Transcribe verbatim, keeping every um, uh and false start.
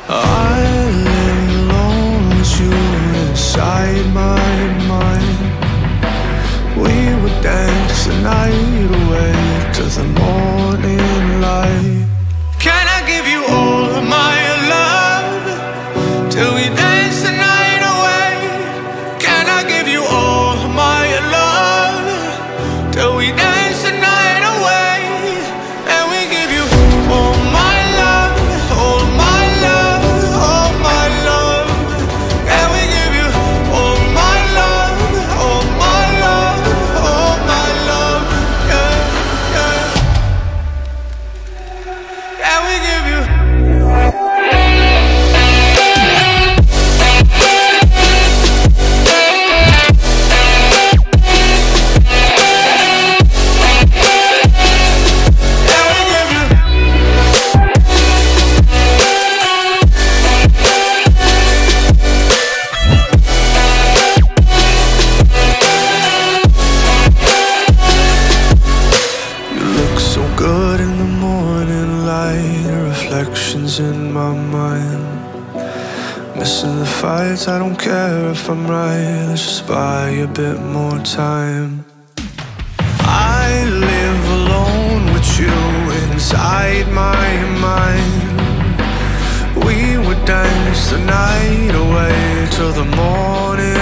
I live alone with you inside my mind. We would dance the night away to the morning light. Can I give you all of my love till we dance the night away? Can I give you all of my love till we dance the night away? And we give you all my love, all my love, all my love. And we give you all my love, all my love, all my love. Yeah, yeah. And we give you. Good in the morning light, reflections in my mind. Missing the fights, I don't care if I'm right. Let's just buy a bit more time. I live alone with you inside my mind. We would dance the night away till the morning